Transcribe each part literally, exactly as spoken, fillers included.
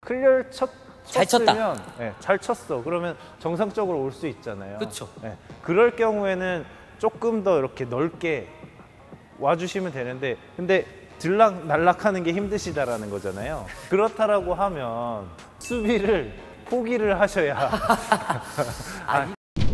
클리어를 쳤, 잘 쳤다. 쳤으면 네, 잘 쳤어. 그러면 정상적으로 올 수 있잖아요. 그쵸. 네, 그럴 경우에는 조금 더 이렇게 넓게 와주시면 되는데 근데 들락 날락하는 게 힘드시다라는 거잖아요. 그렇다라고 하면 수비를 포기를 하셔야 아,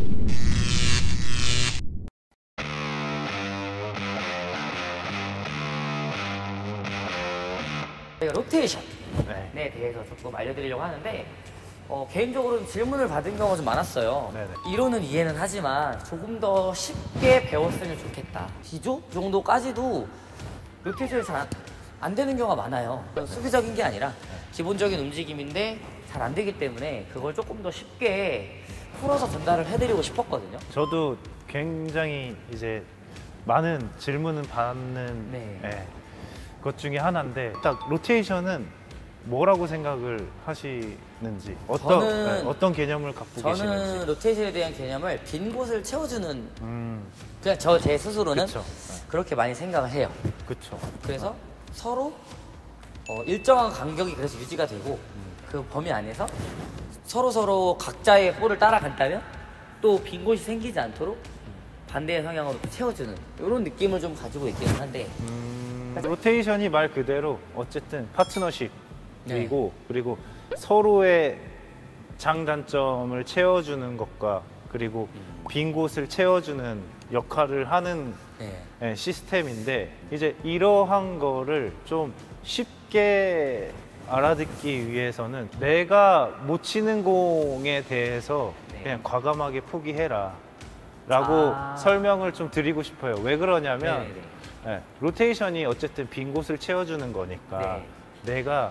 로테이션에 네. 대해서 조금 알려드리려고 하는데 어, 개인적으로는 질문을 받은 경우가 좀 많았어요. 네네. 이론은 이해는 하지만 조금 더 쉽게 배웠으면 좋겠다. 기조 정도까지도 로테이션이 잘 안 되는 경우가 많아요. 수비적인 게 아니라 기본적인 움직임인데 잘 안 되기 때문에 그걸 조금 더 쉽게 풀어서 전달을 해드리고 싶었거든요. 저도 굉장히 이제 많은 질문을 받는 네. 네, 것 중에 하나인데 딱 로테이션은 뭐라고 생각을 하시는지 어떤, 저는, 네, 어떤 개념을 갖고 저는 계시는지 저는 로테이션에 대한 개념을 빈 곳을 채워주는 음, 그냥 저 제 스스로는 그쵸. 그렇게 많이 생각을 해요. 그쵸. 그래서 서로 어, 일정한 간격이 그래서 유지가 되고 음. 그 범위 안에서 서로 서로 각자의 볼을 따라간다면 또 빈 곳이 생기지 않도록 반대의 성향으로 채워주는 이런 느낌을 좀 가지고 있기는 한데 음, 로테이션이 말 그대로 어쨌든 파트너십이고 네. 그리고 서로의 장단점을 채워주는 것과 그리고 빈 곳을 채워주는 역할을 하는 네. 네, 시스템인데 이제 이러한 거를 좀 쉽게 알아듣기 위해서는 내가 못 치는 공에 대해서 네. 그냥 과감하게 포기해라 라고 아. 설명을 좀 드리고 싶어요. 왜 그러냐면 네네네. 네, 로테이션이 어쨌든 빈 곳을 채워주는 거니까 네. 내가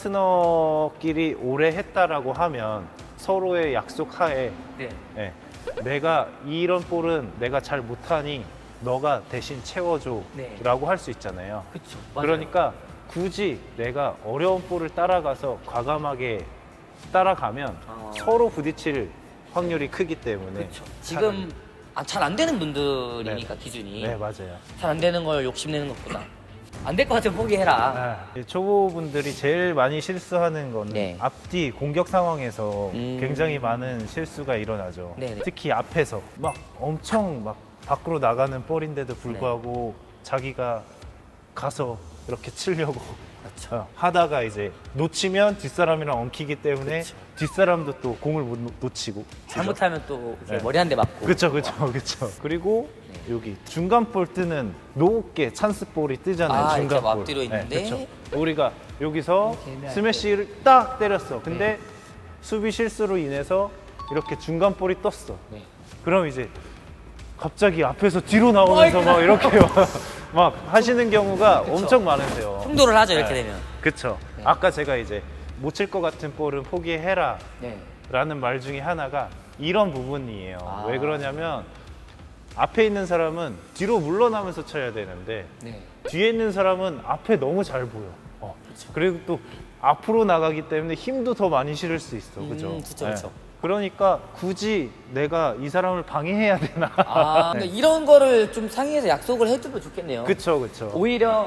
파트너끼리 오래 했다라고 하면 서로의 약속 하에 네. 네, 내가 이런 볼은 내가 잘 못하니 너가 대신 채워줘 네. 라고 할 수 있잖아요. 그쵸. 그러니까 굳이 내가 어려운 볼을 따라가서 과감하게 따라가면 어. 서로 부딪힐 확률이 크기 때문에 그쵸. 지금 아, 잘 안 되는 분들이니까 네. 기준이 네 맞아요. 잘 안 되는 걸 욕심내는 것보다 안 될 것 같으면 포기해라. 아, 초보분들이 제일 많이 실수하는 거는 네. 앞뒤 공격 상황에서 음. 굉장히 많은 실수가 일어나죠. 네네. 특히 앞에서 막 엄청 막 밖으로 나가는 볼인데도 불구하고 자기가 가서 이렇게 치려고 그렇죠. 어, 하다가 이제 놓치면 뒷사람이랑 엉키기 때문에 그쵸. 뒷사람도 또 공을 못 놓- 놓치고 잘못하면 또 이제 네. 머리 한 대 맞고. 그쵸 그쵸 그쵸. 그리고 네. 여기 중간 볼 뜨는 높게 찬스 볼이 뜨잖아요. 아, 중간 이렇게 볼. 앞뒤로 있는데. 그쵸. 우리가 여기서 이렇게 애매할 스매시를 딱 때렸어. 근데 네. 수비 실수로 인해서 이렇게 중간 볼이 떴어. 네. 그럼 이제 갑자기 앞에서 뒤로 나오면서 막 이렇게 막, 막 하시는 경우가 그쵸. 엄청 많으세요. 충돌을 하죠 이렇게 네. 되면. 그쵸. 네. 아까 제가 이제 못 칠 것 같은 볼은 포기해라 네. 라는 말 중에 하나가 이런 부분이에요. 아. 왜 그러냐면 앞에 있는 사람은 뒤로 물러나면서 쳐야 되는데 네. 뒤에 있는 사람은 앞에 너무 잘 보여. 어. 그리고 또 앞으로 나가기 때문에 힘도 더 많이 실을 수 있어. 음, 그죠? 그쵸, 그쵸. 그러니까 굳이 내가 이 사람을 방해해야 되나? 아, 그러니까 이런 거를 좀 상의해서 약속을 해주면 좋겠네요. 그쵸, 그쵸. 오히려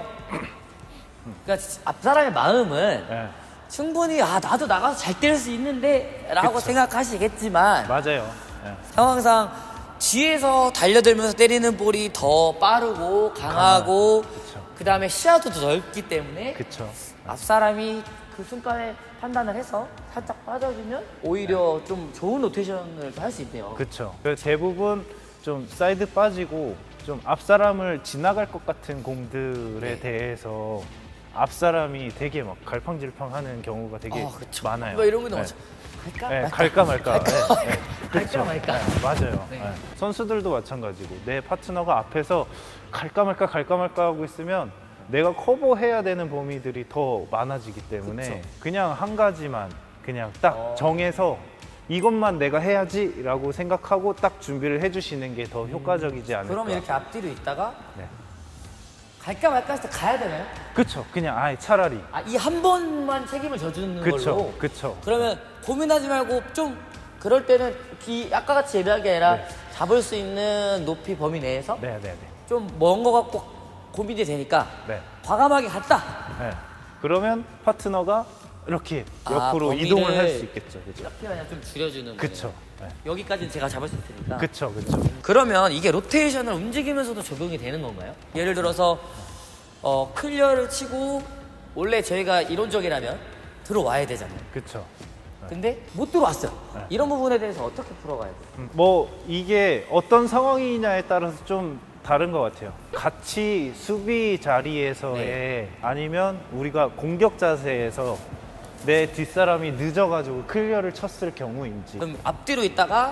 그러니까 앞 사람의 마음은 네. 충분히 아 나도 나가서 잘 때릴 수 있는데 라고 그쵸. 생각하시겠지만 맞아요. 네. 상황상 뒤에서 달려들면서 때리는 볼이 더 빠르고 강하고 그쵸. 그 다음에 시야도 더 넓기 때문에 그쵸. 앞 사람이 그 순간에 판단을 해서 살짝 빠져주면 오히려 좀 좋은 로테이션을 할 수 있네요. 그쵸. 그래서 대부분 좀 사이드 빠지고 좀 앞 사람을 지나갈 것 같은 공들에 네. 대해서 앞 사람이 되게 막 갈팡질팡하는 경우가 되게 아, 그쵸. 많아요. 뭐 이런 거 네. 나오죠. 갈까? 네, 말까? 갈까 말까. 갈까 네, 말까? 네. 갈까 그쵸. 말까? 네, 맞아요. 네. 네. 선수들도 마찬가지고 내 파트너가 앞에서 갈까 말까 갈까 말까 하고 있으면 내가 커버해야 되는 범위들이 더 많아지기 때문에 그쵸. 그냥 한 가지만 그냥 딱 어. 정해서 이것만 내가 해야지 라고 생각하고 딱 준비를 해주시는 게 더 효과적이지 않을까. 그럼 이렇게 앞뒤로 있다가 네. 갈까 말까 했을 때 가야 되나요? 그쵸. 그냥 아예 차라리. 아, 이 한 번만 책임을 져주는 그쵸. 걸로. 그쵸. 그러면 고민하지 말고 좀 그럴 때는 비 아까 같이 예배한 게 아니라 네. 잡을 수 있는 높이 범위 내에서 네네네. 좀 먼 거 같고 고민이 되니까 네. 과감하게 갔다. 네. 그러면 파트너가 이렇게 아, 옆으로 범위를 이동을 할 수 있겠죠. 그죠? 이렇게 그냥 좀 줄여주는 그쵸. 거예요. 네. 여기까지는 제가 잡을 수 있으니까. 그쵸, 그쵸. 그러면 이게 로테이션을 움직이면서도 적용이 되는 건가요? 예를 들어서 어, 클리어를 치고 원래 저희가 이론적이라면 들어와야 되잖아요. 그쵸. 근데 못 들어왔어요. 네. 이런 부분에 대해서 어떻게 풀어가야 돼요? 음, 뭐 이게 어떤 상황이냐에 따라서 좀 다른 것 같아요. 같이 수비 자리에서의 네. 아니면 우리가 공격 자세에서 내 뒷사람이 늦어가지고 클리어를 쳤을 경우인지. 그럼 앞뒤로 있다가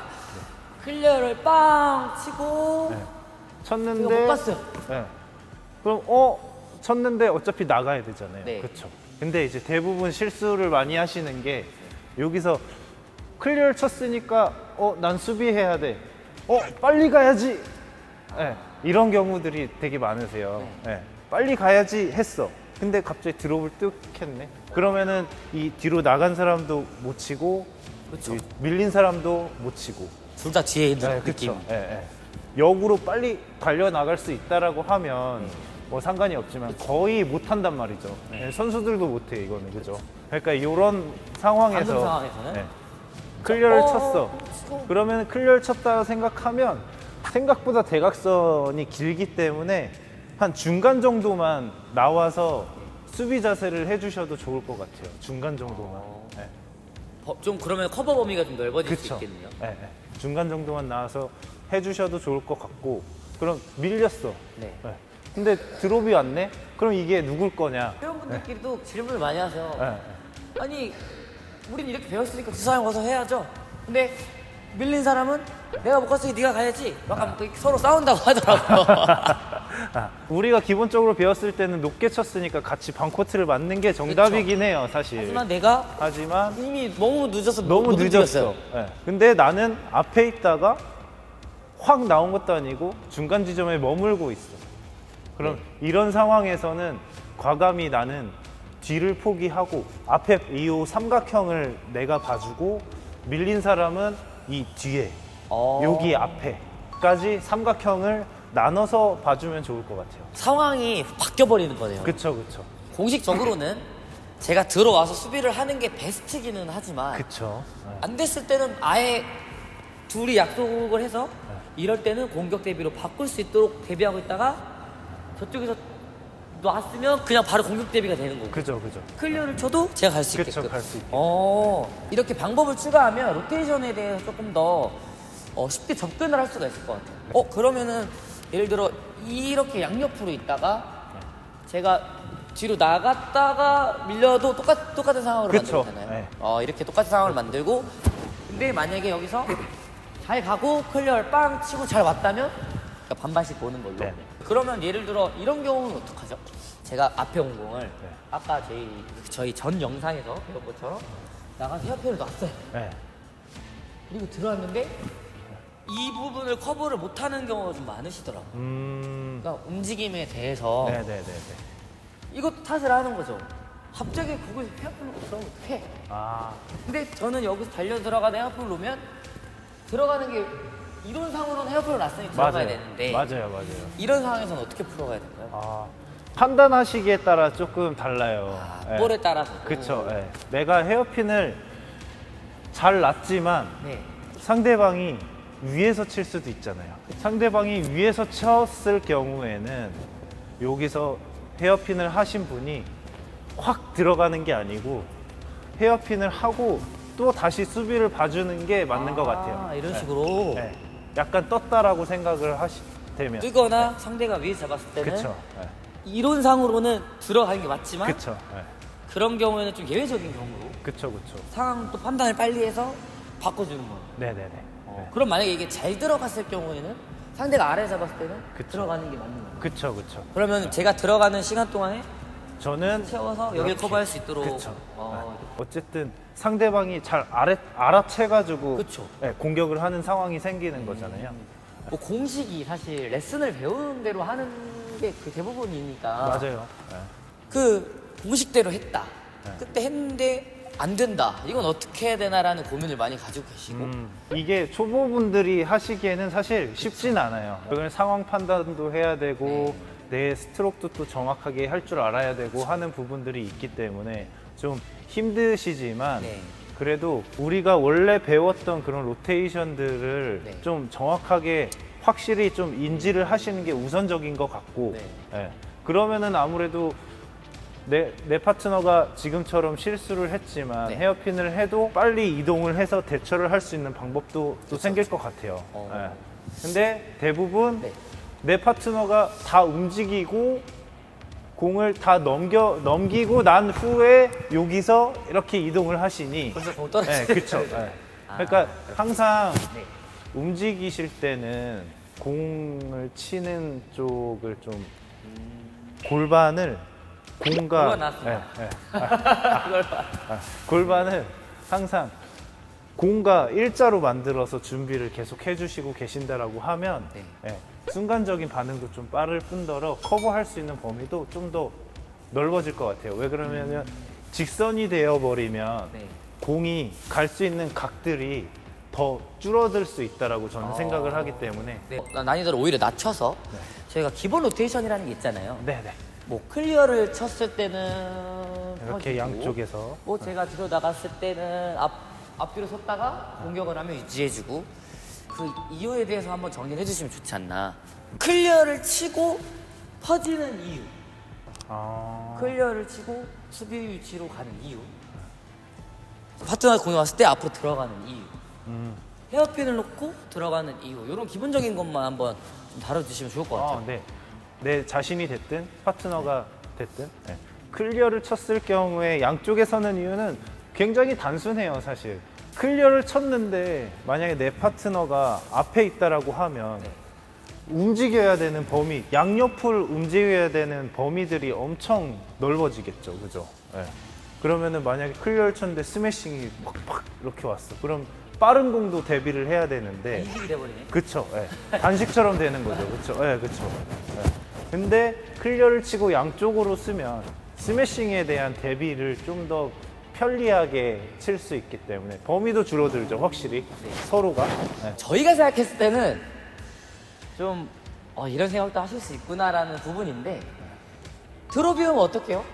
클리어를 빵 치고 네. 제가 쳤는데 못 봤어요. 네. 그럼 어 쳤는데 어차피 나가야 되잖아요. 네. 그렇죠. 근데 이제 대부분 실수를 많이 하시는 게 여기서 클리어를 쳤으니까 어 난 수비해야 돼. 어 빨리 가야지. 네. 이런 경우들이 되게 많으세요. 네. 빨리 가야지 했어. 근데 갑자기 드롭을 뚝 했네. 그러면은 이 뒤로 나간 사람도 못 치고 그렇죠. 이 밀린 사람도 못 치고. 둘 다 뒤에 있는 네, 느낌. 그쵸. 예, 예. 역으로 빨리 달려 나갈 수 있다라고 하면 뭐 상관이 없지만 거의 못 한단 말이죠. 예, 선수들도 못 해 이거는 그죠. 그러니까 이런 상황에서 방금 상황에서는? 예, 클리어를 어, 쳤어. 치고. 그러면 클리어를 쳤다 생각하면 생각보다 대각선이 길기 때문에 한 중간 정도만 나와서 수비 자세를 해주셔도 좋을 것 같아요. 중간 정도만. 어. 예. 버- 좀 그러면 커버 범위가 좀 넓어질 그쵸. 수 있겠네요. 예, 예. 중간 정도만 나와서 해주셔도 좋을 것 같고, 그럼 밀렸어. 네. 예. 근데 드롭이 왔네? 그럼 이게 누굴 거냐? 회원분들끼리도 질문을 많이 하세요. 예, 예. 아니, 우린 이렇게 배웠으니까 두 사람 가서 해야죠. 근데 밀린 사람은 내가 못 갔으니 네가 가야지. 약간 뭐 서로 싸운다고 하더라고요. 아, 우리가 기본적으로 배웠을 때는 높게 쳤으니까 같이 방코트를 맞는 게 정답이긴 해요, 사실. 하지만 내가 하지만 이미 너무 늦어서 너무 못 늦었어. 움직였어요. 예. 근데 나는 앞에 있다가 확 나온 것도 아니고 중간 지점에 머물고 있어. 그럼 네. 이런 상황에서는 과감히 나는 뒤를 포기하고 앞에 이 삼각형을 내가 봐주고 밀린 사람은 이 뒤에 어. 여기 앞에까지 삼각형을 나눠서 봐주면 좋을 것 같아요. 상황이 바뀌어버리는 거네요. 그쵸, 그쵸. 공식적으로는 제가 들어와서 수비를 하는 게 베스트기는 하지만 그쵸. 예. 안 됐을 때는 아예 둘이 약속을 해서 이럴 때는 공격 대비로 바꿀 수 있도록 대비하고 있다가 저쪽에서 놨으면 그냥 바로 공격 대비가 되는 거고 그죠, 그죠. 클리어를 쳐도 제가 갈 수 그쵸, 있게끔 갈 수 있게. 어, 이렇게 방법을 추가하면 로테이션에 대해서 조금 더 어, 쉽게 접근을 할 수가 있을 것 같아요. 어 그러면은 예를 들어 이렇게 양옆으로 있다가 제가 뒤로 나갔다가 밀려도 똑같, 똑같은 상황으로 그쵸. 만들면 되나요? 네. 어, 이렇게 똑같은 상황을 만들고 근데 만약에 여기서 잘 가고 클리어를 빵 치고 잘 왔다면 그러니까 반반씩 보는 걸로. 네. 그러면 예를 들어 이런 경우는 어떡하죠? 제가 앞에 온 공을 네. 아까 저희 저희 전 영상에서 배운 것처럼 나가서 헤어핀을 놨어요. 네. 그리고 들어왔는데 이 부분을 커버를 못하는 경우가 좀 많으시더라고요. 음. 그러니까 움직임에 대해서 네네네. 이것도 탓을 하는 거죠. 갑자기 거기서 헤어핀을 들어오면 어떡해? 아. 근데 저는 여기서 달려 들어가는 헤어핀을 놓으면 들어가는 게 이론상으로는 헤어핀을 놨으니 들어가야 맞아요. 되는데 맞아요, 맞아요. 이런 상황에서는 어떻게 풀어가야 될까요? 아, 판단하시기에 따라 조금 달라요. 예. 볼에 따라서. 그쵸. 예. 내가 헤어핀을 잘 놨지만 네. 상대방이 위에서 칠 수도 있잖아요. 상대방이 위에서 쳤을 경우에는 여기서 헤어핀을 하신 분이 확 들어가는 게 아니고 헤어핀을 하고 또 다시 수비를 봐주는 게 맞는 것 같아요. 아, 이런 예. 식으로 예. 약간 떴다라고 생각을 하시면. 뜨거나 상대가 위에 잡았을 때는 그쵸. 예. 이론상으로는 들어가는 게 맞지만 그쵸. 예. 그런 경우에는 좀 예외적인 경우로 그쵸, 그쵸. 상황 또 판단을 빨리 해서 바꿔주는 거예요. 네네네. 네. 그럼 만약에 이게 잘 들어갔을 경우에는 상대가 아래 잡았을 때는 그쵸. 들어가는 게 맞는 거예요. 그쵸, 그쵸. 그러면 제가 들어가는 시간 동안에 저는 채워서 여기를 이렇게. 커버할 수 있도록. 그쵸. 어, 네. 어쨌든 상대방이 잘 알아, 알아채가지고 그쵸. 네, 공격을 하는 상황이 생기는 거잖아요. 뭐 공식이 사실 레슨을 배우는 대로 하는 게 그 대부분이니까. 맞아요. 네. 그 공식대로 했다. 네. 그때 했는데 안 된다. 이건 어떻게 해야 되나라는 고민을 많이 가지고 계시고. 음, 이게 초보분들이 하시기에는 사실 쉽진 않아요. 그걸 상황 판단도 해야 되고 내 스트로크도 또 정확하게 할 줄 알아야 되고 하는 부분들이 있기 때문에 좀 힘드시지만 네. 그래도 우리가 원래 배웠던 그런 로테이션들을 네. 좀 정확하게 확실히 좀 인지를 하시는 게 우선적인 것 같고 네. 예. 그러면은 아무래도 내, 내 파트너가 지금처럼 실수를 했지만 네. 헤어핀을 해도 빨리 이동을 해서 대처를 할 수 있는 방법도 또 생길 것 같아요. 어. 예. 근데 대부분 네. 내 파트너가 다 움직이고 공을 다 넘겨 넘기고 난 후에 여기서 이렇게 이동을 하시니 벌써 공 떨어지네. 네, 그렇죠. 네. 아, 그러니까 항상 네. 움직이실 때는 공을 치는 쪽을 좀 골반을 공과 골반 나왔습니다. 네, 네. 아, 아, 아, 골반을 항상 공과 일자로 만들어서 준비를 계속 해주시고 계신다라고 하면 네. 네, 순간적인 반응도 좀 빠를 뿐더러 커버할 수 있는 범위도 좀 더 넓어질 것 같아요. 왜 그러냐면 직선이 되어버리면 네. 공이 갈 수 있는 각들이 더 줄어들 수 있다라고 저는 아. 생각을 하기 때문에 네. 난이도를 오히려 낮춰서 네. 저희가 기본 로테이션이라는 게 있잖아요. 네네 뭐 클리어를 쳤을 때는 이렇게 퍼지고, 양쪽에서 뭐 제가 뒤로 나갔을 때는 앞, 앞뒤로 섰다가 공격을 하면 유지해주고 그 이유에 대해서 한번 정리를 해주시면 좋지 않나. 클리어를 치고 퍼지는 이유, 아... 클리어를 치고 수비 위치로 가는 이유, 파트너가 공이 왔을 때 앞으로 들어가는 이유, 음. 헤어핀을 놓고 들어가는 이유, 이런 기본적인 것만 한번 좀 다뤄주시면 좋을 것 같아요. 아, 네. 내 자신이 됐든 파트너가 됐든 네. 클리어를 쳤을 경우에 양쪽에 서는 이유는 굉장히 단순해요. 사실 클리어를 쳤는데 만약에 내 파트너가 앞에 있다라고 하면 네. 움직여야 되는 범위, 양옆을 움직여야 되는 범위들이 엄청 넓어지겠죠. 그죠? 네. 그러면은 만약에 클리어를 쳤는데 스매싱이 팍팍 이렇게 왔어. 그럼 빠른 공도 대비를 해야 되는데 이식이 돼버리네. 그쵸. 예. 단식처럼 되는 거죠. 그쵸. 예, 그쵸. 예. 근데 클리어를 치고 양쪽으로 쓰면 스매싱에 대한 대비를 좀 더 편리하게 칠 수 있기 때문에 범위도 줄어들죠. 확실히. 네. 서로가. 예. 저희가 생각했을 때는 좀 어, 이런 생각도 하실 수 있구나라는 부분인데 드롭이면 어떡해요?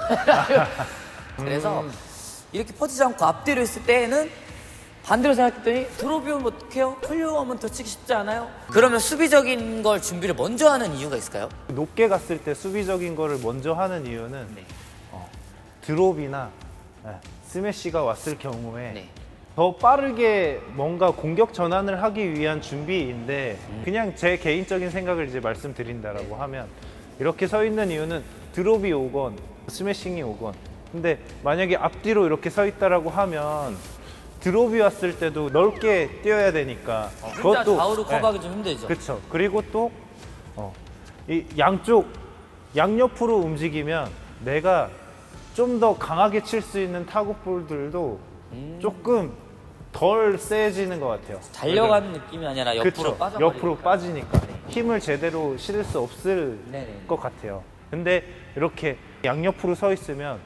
그래서 이렇게 퍼지지 않고 앞뒤로 있을 때는 반대로 생각했더니 드롭이면 어떡해요? 클리어하면 더 치기 쉽지 않아요? 그러면 수비적인 걸 준비를 먼저 하는 이유가 있을까요? 높게 갔을 때 수비적인 거를 먼저 하는 이유는 네. 어, 드롭이나 예, 스매시가 왔을 경우에 네. 더 빠르게 뭔가 공격 전환을 하기 위한 준비인데 음. 그냥 제 개인적인 생각을 이제 말씀드린다라고 하면 이렇게 서 있는 이유는 드롭이 오건 스매싱이 오건 근데 만약에 앞뒤로 이렇게 서 있다라고 하면 드롭이 왔을 때도 넓게 뛰어야 되니까 어, 혼자 좌우로 커버하기 좀 힘들죠. 그렇죠. 그리고 또 어, 이 양쪽 양옆으로 움직이면 내가 좀 더 강하게 칠 수 있는 타구볼들도 음. 조금 덜 세지는 것 같아요. 달려가는 느낌이 아니라 옆으로 그쵸. 빠져버리니까. 옆으로 빠지니까 네. 힘을 제대로 실을 수 없을 네네. 것 같아요. 근데 이렇게 양옆으로 서 있으면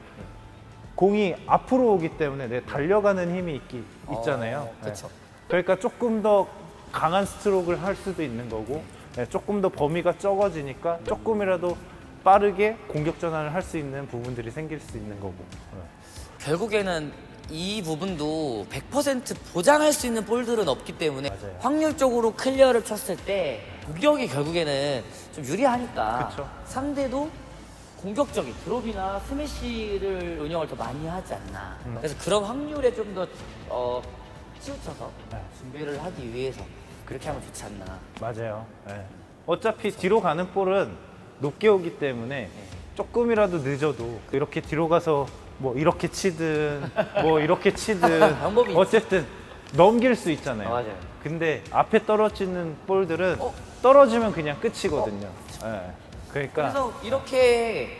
공이 앞으로 오기 때문에 내 달려가는 힘이 있기, 있잖아요. 어, 그쵸. 네. 그러니까 조금 더 강한 스트로크를 할 수도 있는 거고 네, 조금 더 범위가 적어지니까 조금이라도 빠르게 공격 전환을 할 수 있는 부분들이 생길 수 있는 거고. 네. 결국에는 이 부분도 백 퍼센트 보장할 수 있는 볼들은 없기 때문에 맞아요. 확률적으로 클리어를 쳤을 때 공격이 결국에는 좀 유리하니까 그쵸. 상대도 공격적인 드롭이나 스매시를 운영을 더 많이 하지 않나. 음. 그래서 그런 확률에 좀 더 어, 치우쳐서 네. 준비를 하기 위해서 그렇게 하면 좋지 않나. 맞아요. 네. 어차피 뒤로 가는 볼은 높게 오기 때문에 조금이라도 늦어도 이렇게 뒤로 가서 뭐 이렇게 치든 뭐 이렇게 치든 방법이 어쨌든 넘길 수 있잖아요. 아, 맞아요. 근데 앞에 떨어지는 볼들은 어? 떨어지면 그냥 끝이거든요. 네. 그러니까 그래서 이렇게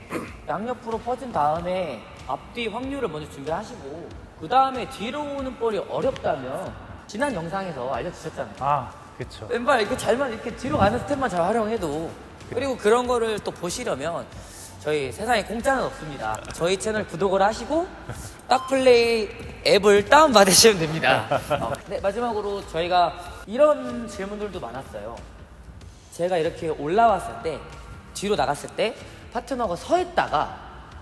양옆으로 퍼진 다음에 앞뒤 확률을 먼저 준비하시고 그 다음에 뒤로 오는 볼이 어렵다면 지난 영상에서 알려주셨잖아요. 아, 그렇죠. 왼발 이렇게 잘만 이렇게 뒤로 가는 스텝만 잘 활용해도 그리고 그런 거를 또 보시려면 저희 세상에 공짜는 없습니다. 저희 채널 구독을 하시고 딱플레이 앱을 다운받으시면 됩니다. 어, 네, 마지막으로 저희가 이런 질문들도 많았어요. 제가 이렇게 올라왔을 때 뒤로 나갔을 때 파트너가 서 있다가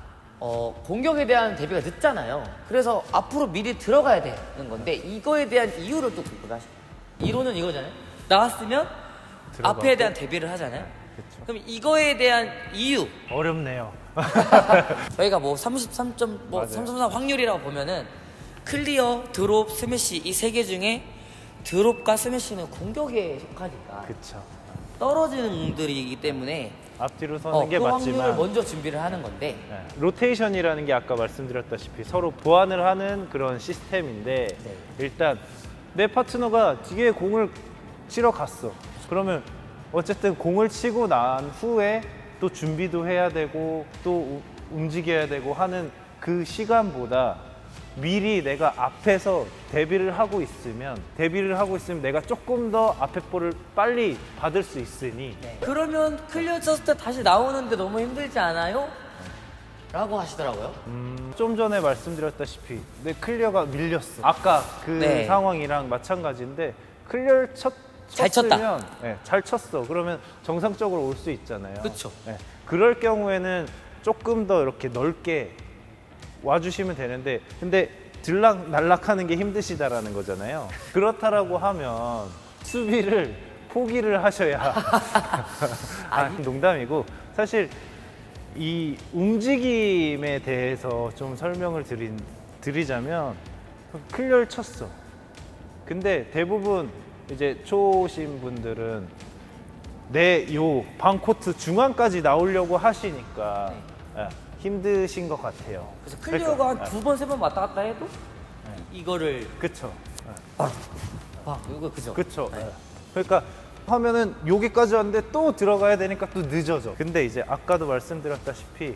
어, 공격에 대한 대비가 늦잖아요. 그래서 앞으로 미리 들어가야 되는 건데 이거에 대한 이유를 또 공부를 하시죠. 이론은 이거잖아요. 나왔으면 들어가고. 앞에 대한 대비를 하잖아요. 그쵸. 그럼 이거에 대한 이유 어렵네요. 저희가 뭐 삼십삼 점 뭐 맞아요. 삼 삼 확률이라고 보면은 클리어, 드롭, 스매시 이 세 개 중에 드롭과 스매시는 공격에 속하니까 그쵸. 떨어지는 공들이기 때문에 앞뒤로 서는 어, 게 그 확률을 맞지만 먼저 준비를 하는 건데 네. 로테이션이라는 게 아까 말씀드렸다시피 서로 보완을 하는 그런 시스템인데 네. 일단 내 파트너가 뒤에 공을 치러 갔어. 그러면 어쨌든 공을 치고 난 후에 또 준비도 해야 되고 또 우- 움직여야 되고 하는 그 시간보다 미리 내가 앞에서 대비를 하고 있으면 대비를 하고 있으면 내가 조금 더 앞에 볼을 빨리 받을 수 있으니 네. 그러면 클리어 쳤을 때 다시 나오는데 너무 힘들지 않아요? 라고 하시더라고요. 음, 좀 전에 말씀드렸다시피 내 클리어가 밀렸어. 아까 그 네. 상황이랑 마찬가지인데 클리어 쳤, 잘 쳤다. 쳤으면 네, 잘 쳤어. 그러면 정상적으로 올 수 있잖아요. 그쵸. 네, 그럴 경우에는 조금 더 이렇게 넓게 와주시면 되는데 근데 들락 날락하는 게 힘드시다라는 거잖아요. 그렇다라고 하면 수비를 포기를 하셔야 아, 농담이고 사실 이 움직임에 대해서 좀 설명을 드린, 드리자면 클리어를 쳤어. 근데 대부분 이제 초심 분들은 내 요 방코트 중앙까지 나오려고 하시니까 예, 힘드신 것 같아요. 그래서 클리어가 그러니까, 한 두 번, 세 번 왔다 갔다 해도 이- 이거를 그쵸. 아, 이거 그죠? 그쵸. 네. 예. 그러니까 하면은 여기까지 왔는데 또 들어가야 되니까 또 늦어져. 근데 이제 아까도 말씀드렸다시피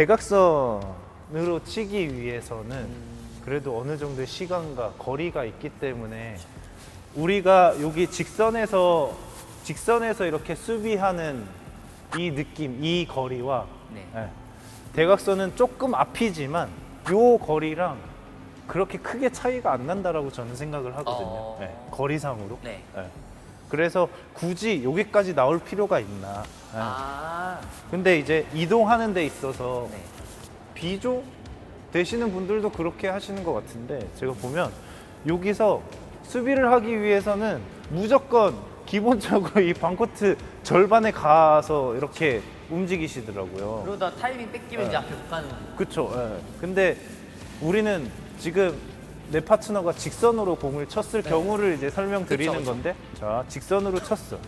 대각선으로 치기 위해서는 그래도 어느 정도의 시간과 거리가 있기 때문에 우리가 여기 직선에서 직선에서 이렇게 수비하는 이 느낌, 이 거리와 네. 예, 대각선은 조금 앞이지만 요 거리랑 그렇게 크게 차이가 안 난다라고 저는 생각을 하거든요. 어. 예, 거리상으로. 네. 예. 그래서 굳이 여기까지 나올 필요가 있나. 예. 아, 근데 이제 이동하는 데 있어서 네. 비조 되시는 분들도 그렇게 하시는 것 같은데 제가 보면 여기서 수비를 하기 위해서는 무조건 기본적으로 이 방코트 절반에 가서 이렇게 움직이시더라고요. 그러다 타이밍 뺏기면 네. 이제 앞에 못 가는. 그쵸. 예. 근데 우리는 지금 내 파트너가 직선으로 공을 쳤을 네. 경우를 이제 설명드리는 그쵸, 그쵸. 건데 자 직선으로 쳤어.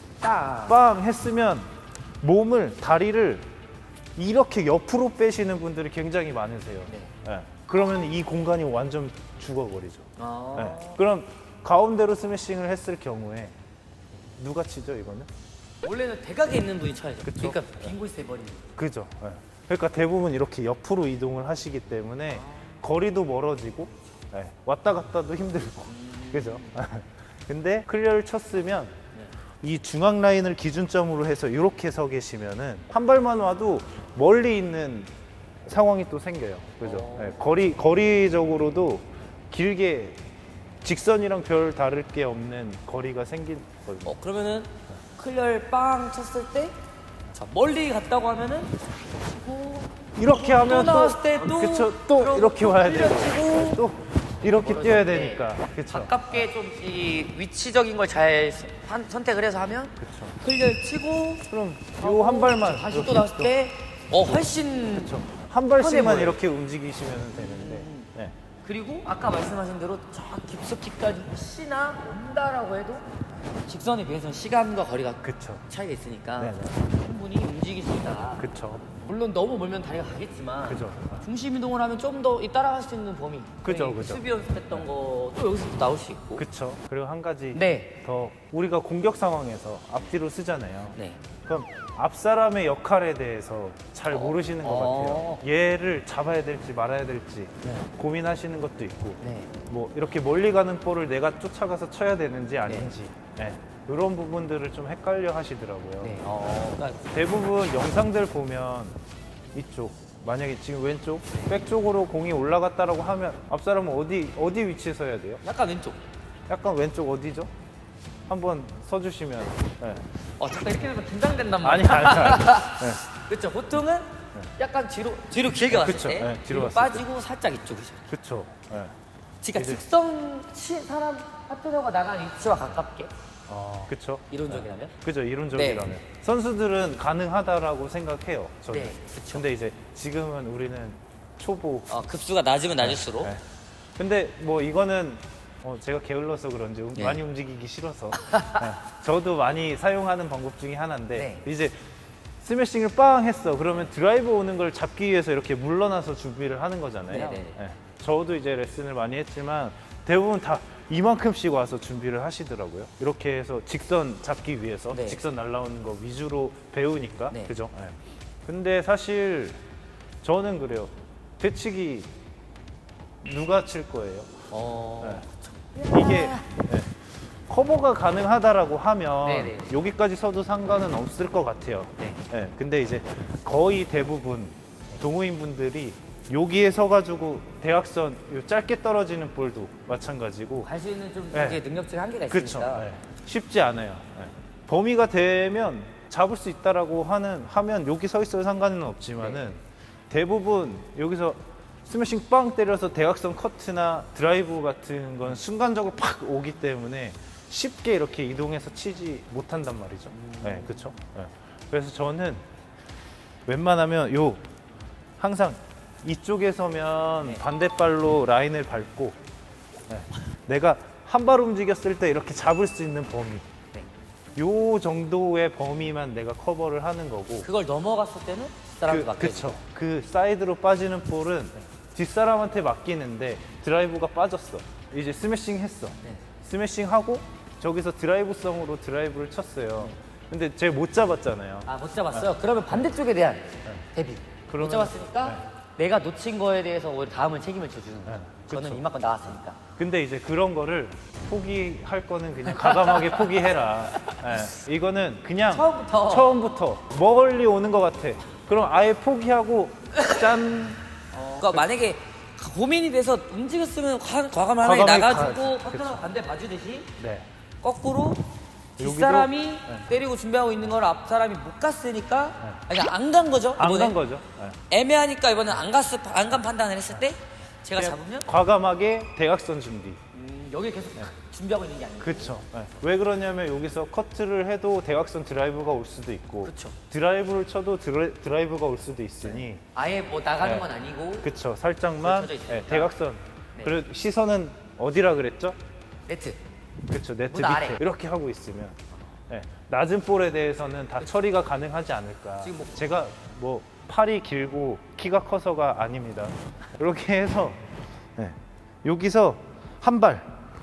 빵 했으면 몸을 다리를 이렇게 옆으로 빼시는 분들이 굉장히 많으세요. 네. 예. 그러면 이 공간이 완전 죽어버리죠. 아. 예. 그럼 가운데로 스매싱을 했을 경우에 누가 치죠 이거는? 원래는 대각에 있는 분이 쳐야죠. 그쵸. 그러니까 빈 곳이 돼버리는. 그죠. 예. 그러니까 대부분 이렇게 옆으로 이동을 하시기 때문에 거리도 멀어지고 예, 왔다 갔다도 힘들고 그죠. 근데 클리어를 쳤으면 이 중앙 라인을 기준점으로 해서 이렇게 서 계시면은 한 발만 와도 멀리 있는 상황이 또 생겨요. 그죠. 예, 거리 거리적으로도 길게 직선이랑 별 다를 게 없는 거리가 생기거든요. 어 그러면은 클리어를 빵 쳤을 때, 자 멀리 갔다고 하면은 치고 이렇게 또 하면 나왔을 때 또 그쵸, 또 그러고 이렇게 또 와야 클리어 되고 치고 또 이렇게 멀어졌을 뛰어야 때 되니까 그쵸. 가깝게 좀 이 위치적인 걸 잘 선택을 해서 하면 그쵸. 클리어 치고 그럼 요 한 발만 다시 이렇게 또 나왔을 때 어 훨씬 그쵸. 한 발씩만 보여요. 이렇게 움직이시면 되는데 네. 그리고 아까 말씀하신 대로 저 깊숙이까지 혹시나 온다라고 해도 직선에 비해서 시간과 거리가 그쵸. 차이가 있으니까 네네. 충분히 움직일 수 있다. 그쵸. 물론 너무 멀면 다리가 가겠지만 그죠. 중심 이동을 하면 좀 더 따라갈 수 있는 범위. 그죠, 저희 그죠. 수비 연습했던 것도 여기서 또 나올 수 있고. 그쵸. 그리고 한 가지 네. 더 우리가 공격 상황에서 앞뒤로 쓰잖아요. 네. 그럼 앞 사람의 역할에 대해서 잘 모르시는 것 어. 같아요. 얘를 잡아야 될지 말아야 될지 네. 고민하시는 것도 있고 네. 뭐 이렇게 멀리 가는 볼을 내가 쫓아가서 쳐야 되는지 아닌지 네. 이런 부분들을 좀 헷갈려 하시더라고요. 네. 어, 그러니까 대부분 영상들 보면 이쪽 만약에 지금 왼쪽 백 쪽으로 공이 올라갔다라고 하면 앞 사람은 어디 어디 위치에 서야 돼요? 약간 왼쪽. 약간 왼쪽 어디죠? 한번 서주시면 네. 어 잠깐 이렇게 되면 긴장된단 아니 말이야. 아니 아니 네. 그렇죠. 보통은 약간 뒤로 뒤로 길게 왔을 그쵸. 때 네, 뒤로 뒤로 왔을 빠지고 살짝 이쪽이죠. 그쵸. 네. 그러니까 이제- 직선 치, 사람 파트너가 나간 위치와 가깝게 어, 그쵸. 이론적이라면. 그죠, 이론적이라면. 네. 선수들은 가능하다라고 생각해요, 저는. 네, 그쵸. 근데 이제 지금은 우리는 초보. 어, 급수가 낮으면 낮을수록 네. 근데 뭐 이거는 어, 제가 게을러서 그런지 음- 네. 많이 움직이기 싫어서 네. 저도 많이 사용하는 방법 중에 하나인데 네. 이제 스매싱을 빵 했어. 그러면 드라이브 오는 걸 잡기 위해서 이렇게 물러나서 준비를 하는 거잖아요. 네, 네. 네. 저도 이제 레슨을 많이 했지만 대부분 다 이만큼씩 와서 준비를 하시더라고요. 이렇게 해서 직선 잡기 위해서 네. 직선 날라오는 거 위주로 배우니까 네. 그죠? 네. 근데 사실 저는 그래요. 대치기 누가 칠 거예요? 어, 이게 네. 커버가 가능하다라고 하면 네네. 여기까지 서도 상관은 없을 것 같아요. 네. 네, 근데 이제 거의 대부분 동호인 분들이 여기에 서가지고 대각선 요 짧게 떨어지는 볼도 마찬가지고 갈 수 있는 좀 네. 이게 능력치가 한계가 그쵸. 있으니까. 네. 쉽지 않아요. 네. 범위가 되면 잡을 수 있다라고 하는 하면 여기 서 있어도 상관은 없지만은 네. 대부분 여기서 스매싱 빵 때려서 대각선 커트나 드라이브 같은 건 순간적으로 팍 오기 때문에 쉽게 이렇게 이동해서 치지 못한단 말이죠. 네, 그렇죠. 네. 그래서 저는 웬만하면 요 항상 이쪽에 서면 네. 반대발로 라인을 밟고 네. 내가 한 발 움직였을 때 이렇게 잡을 수 있는 범위 네. 요 정도의 범위만 내가 커버를 하는 거고 그걸 넘어갔을 때는 뒷사람한테 그, 맡겨야죠. 그쵸. 그 사이드로 빠지는 볼은 뒷사람한테 맡기는데 드라이브가 빠졌어. 이제 스매싱 했어. 네. 스매싱 하고 저기서 드라이브성으로 드라이브를 쳤어요. 근데 제가 못 잡았잖아요. 아, 못 잡았어요? 그러면 반대쪽에 대한 대비. 못 네. 그러면- 잡았으니까 네. 내가 놓친 거에 대해서 오히려 다음을 책임을 져주는 거예요. 네, 저는 그쵸. 이만큼 나왔으니까. 근데 이제 그런 거를 포기할 거는 그냥 과감하게 포기해라. 예. 이거는 그냥 처음부터. 처음부터 멀리 오는 것 같아. 그럼 아예 포기하고 짠. 그러니까 만약에 고민이 돼서 움직였으면 과, 과감을 하나 과감하게 나가지고 가야지. 파트너 그쵸. 반대 봐주듯이 네. 거꾸로 여기도- 뒷사람이 네. 때리고 준비하고 있는 걸 앞사람이 못 갔으니까 아니 안 간 거죠. 안 이번에. 간 거죠. 예. 애매하니까 이번엔 안 갔을 안 간 판단을 했을 때 제가 그냥 잡으면 과감하게 대각선 준비. 음, 여기 계속 준비하고 있는 게 아니고. 그렇죠. 왜 그러냐면 여기서 커트를 해도 대각선 드라이브가 올 수도 있고 그쵸. 드라이브를 쳐도 드라, 드라이브가 올 수도 있으니 아예 뭐 나가는 네. 건 아니고 그쵸. 살짝만 펼쳐져 있으니까. 예, 대각선. 네. 그리고 시선은 어디라 그랬죠? 네트. 그렇죠. 네트 문 밑에 아래. 이렇게 하고 있으면 예, 낮은 볼에 대해서는 다 처리가 가능하지 않을까. 지금 뭐- 제가 뭐 팔이 길고 키가 커서가 아닙니다. 이렇게 해서 예, 여기서 한 발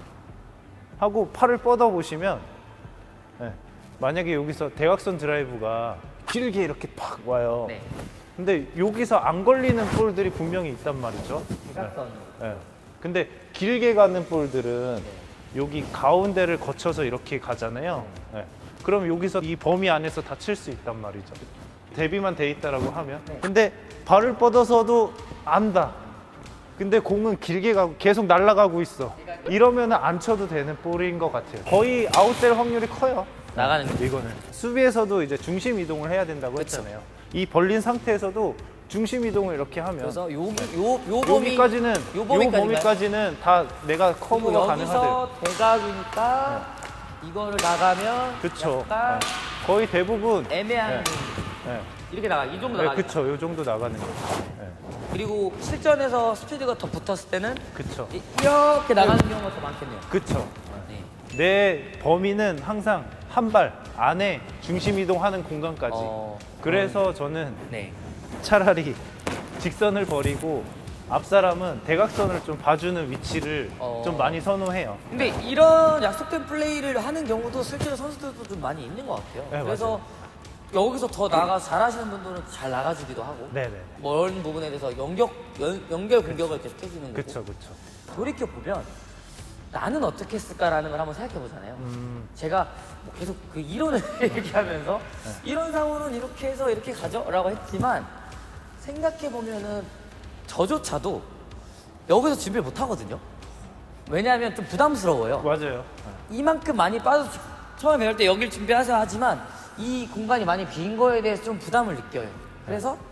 하고 팔을 뻗어 보시면 예, 만약에 여기서 대각선 드라이브가 길게 이렇게 팍 와요. 네. 근데 여기서 안 걸리는 볼들이 분명히 있단 말이죠. 대각선. 예. 근데 길게 가는 볼들은 여기 가운데를 거쳐서 이렇게 가잖아요. 예. 그럼 여기서 이 범위 안에서 다 칠 수 있단 말이죠. 대비만 돼 있다라고 하면. 근데 발을 뻗어서도 안다. 근데 공은 길게 가고 계속 날아가고 있어. 이러면 안 쳐도 되는 볼인 것 같아요. 거의 아웃될 확률이 커요. 나가는 거. 이거는 수비에서도 이제 중심 이동을 해야 된다고 했잖아요. 이 벌린 상태에서도 중심 이동을 이렇게 하면 그래서 여기 요 요 범위 여기까지는 요 요 범위까지만. 범위까지는 다 내가 그리고 커버가 가능하대요. 여기서 대각이니까 이거를 나가면 그쵸. 약간 네. 거의 대부분 애매한 네. 네. 이렇게 나가 이 정도 네, 나가. 그쵸. 요 정도 나가는 거죠. 네. 그리고 실전에서 스피드가 더 붙었을 때는 그쵸. 이- 이렇게 나가는 경우가 더 많겠네요. 그쵸. 네. 내 범위는 항상 한 발 안에 중심 이동하는 공간까지. 어, 그래서 저는 네. 차라리 직선을 버리고 앞 사람은 대각선을 좀 봐주는 위치를 어. 좀 많이 선호해요. 근데 이런 약속된 플레이를 하는 경우도 실제로 선수들도 좀 많이 있는 것 같아요. 네, 그래서 여기서 더 나가서 잘하시는 분들은 잘 나가주기도 하고 네네. 먼 부분에 대해서 연격, 연, 연결 공격을 계속 해주는 거고 그쵸, 그쵸. 돌이켜보면 나는 어떻게 했을까라는 걸 한번 생각해 보잖아요. 음. 제가 뭐 계속 그 이론을 얘기하면서 네. 이런 상황은 이렇게 해서 이렇게 가죠? 라고 했지만 생각해 보면은 저조차도 여기서 준비를 못 하거든요. 왜냐하면 좀 부담스러워요. 맞아요. 이만큼 많이 빠져서 처음에 배울 때 여길 준비하세요 하지만 이 공간이 많이 빈 거에 대해서 좀 부담을 느껴요. 그래서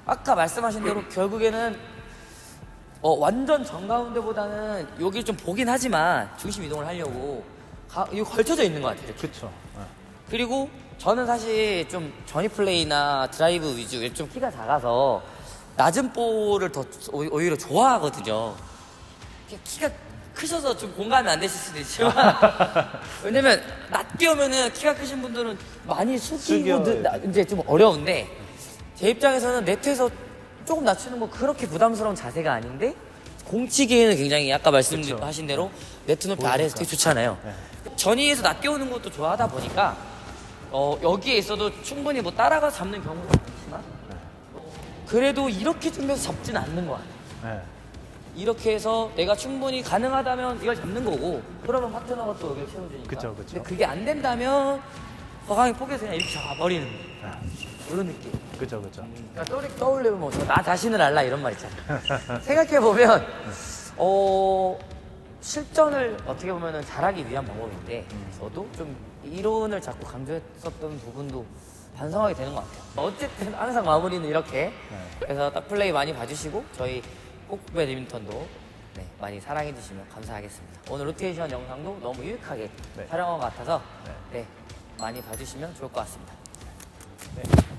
아까 말씀하신 대로 결국에는 어, 완전 정가운데보다는 여기 좀 보긴 하지만 중심 이동을 하려고 가, 이거 걸쳐져 있는 것 같아요. 이렇게. 그쵸. 네. 그리고 저는 사실 좀 전위 플레이나 드라이브 위주 좀 키가 작아서 낮은 볼을 더 오- 오히려 좋아하거든요. 키가 크셔서 좀 공감이 안 되실 수도 있지만 왜냐면 낮게 오면은 키가 크신 분들은 많이 숙이고 숙여야 느- 나- 이제 좀 어려운데 제 입장에서는 네트에서 조금 낮추는 거 그렇게 부담스러운 자세가 아닌데 공치기에는 굉장히 아까 말씀하신 대로 네트 높이 아래에서 되게 좋잖아요. 네. 전위에서 낮게 오는 것도 좋아하다 보니까 어, 여기에 있어도 충분히 뭐 따라가 잡는 경우도 많지만 그래도 이렇게 준비해서 잡지는 않는 것 같아요. 네. 이렇게 해서 내가 충분히 가능하다면 이걸 잡는 거고 그러면 파트너가 또 여기를 채워주니까. 그쵸, 그쵸. 근데 그게 안 된다면 과감히 포기해서 그냥 이렇게 잡아버리는 거예요. 이런 느낌. 그쵸, 그쵸. 그러니까 떠올리, 떠올리면 뭐 나 자신을 알라 이런 말 있잖아요. 생각해보면 어, 실전을 어떻게 보면 잘하기 위한 방법인데 저도 좀 이론을 자꾸 강조했었던 부분도 반성하게 되는 것 같아요. 어쨌든 항상 마무리는 이렇게 그래서 딱 플레이 많이 봐주시고 저희 꼭 배드민턴도 네, 많이 사랑해주시면 감사하겠습니다. 오늘 로테이션 영상도 너무 유익하게 네. 촬영한 것 같아서 네, 많이 봐주시면 좋을 것 같습니다. 네.